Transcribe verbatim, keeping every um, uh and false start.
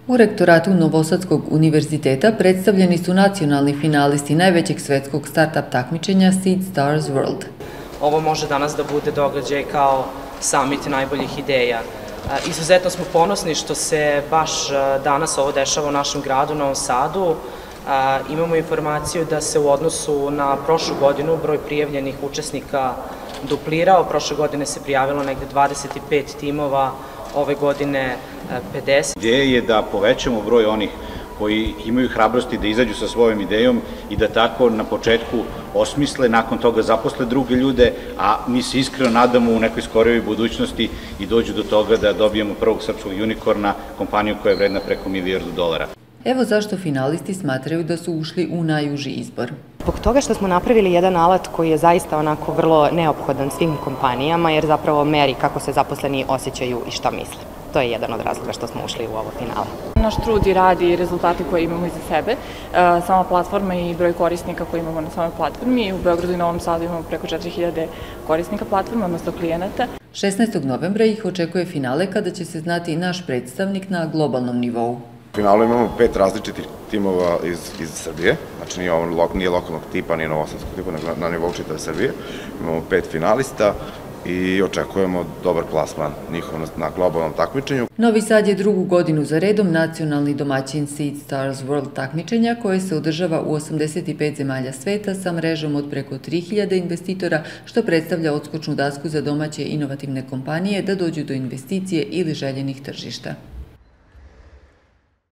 U rektoratu Novosadskog univerziteta predstavljeni su nacionalni finalisti najvećeg svetskog start-up takmičenja Seed Stars World. Ovo može danas da bude događaj kao summit najboljih ideja. Izuzetno smo ponosni što se baš danas ovo dešava u našem gradu, Novom Sadu. Imamo informaciju da se u odnosu na prošlu godinu broj prijavljenih učesnika duplirao. Prošle godine se prijavilo negde dvadeset pet timova, ove godine pedeset. Ideja je da povećamo broj onih koji imaju hrabrosti da izađu sa svojom idejom i da tako na početku osmisle, nakon toga zaposle druge ljude, a mi se iskreno nadamo u nekoj skorijoj budućnosti i dođu do toga da dobijemo prvog srpskog unikorna, kompaniju koja je vredna preko milijardu dolara. Evo zašto finalisti smatraju da su ušli u najuži izbor. Zbog toga što smo napravili jedan alat koji je zaista onako vrlo neophodan svim kompanijama, jer zapravo meri kako se zaposleni osjećaju i šta misle. To je jedan od razloga što smo ušli u ovo finale. Naš trud i rad i rezultati koje imamo iza sebe, sama platforma i broj korisnika koji imamo na samoj platformi. U Beogradu i Novom Sadu imamo preko četiri hiljade korisnika platforme, odnosno klijenata. šesnaestog novembra ih očekuje finale kada će se znati naš predstavnik na globalnom nivou. U finalu imamo pet različitih timova iz, iz Srbije, znači nije, ovo, nije lokalnog tipa, nije novosadskog tipa, nego na nivou čitave Srbije. Imamo pet finalista i očekujemo dobar plasman njihov na globalnom takmičenju. Novi Sad je drugu godinu za redom nacionalni domaćin Seed Stars World takmičenja koje se održava u osamdeset pet zemalja sveta sa mrežom od preko tri hiljade investitora, što predstavlja odskočnu dasku za domaće inovativne kompanije da dođu do investicije ili željenih tržišta.